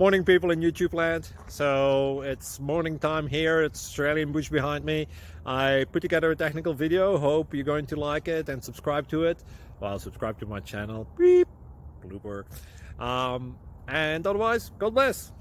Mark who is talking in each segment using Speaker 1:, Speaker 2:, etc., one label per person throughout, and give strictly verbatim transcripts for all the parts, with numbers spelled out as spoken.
Speaker 1: Morning, people in YouTube land. So it's morning time here. It's Australian bush behind me. I put together a technical video. Hope you're going to like it and subscribe to it. Well, subscribe to my channel. Beep. Blooper. Um, and otherwise, God bless.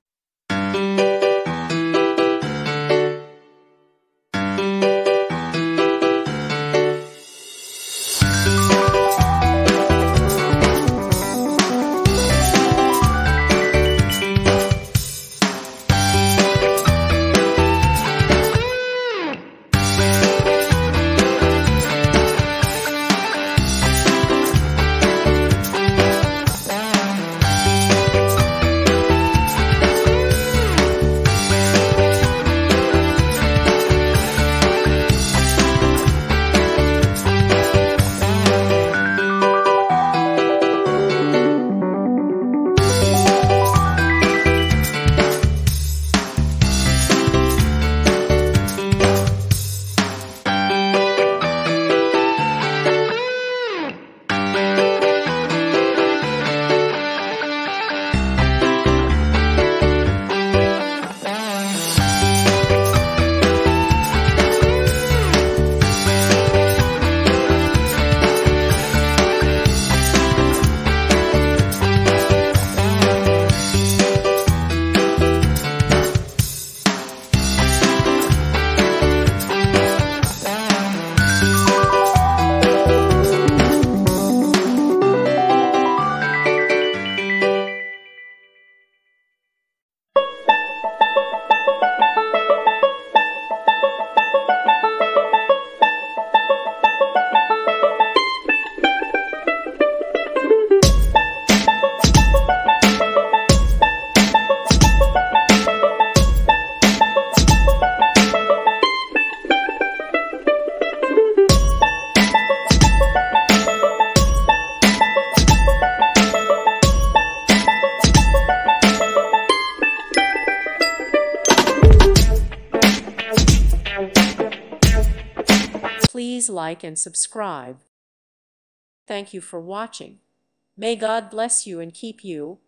Speaker 2: Please like and subscribe. Thank you for watching. May God bless you and keep you.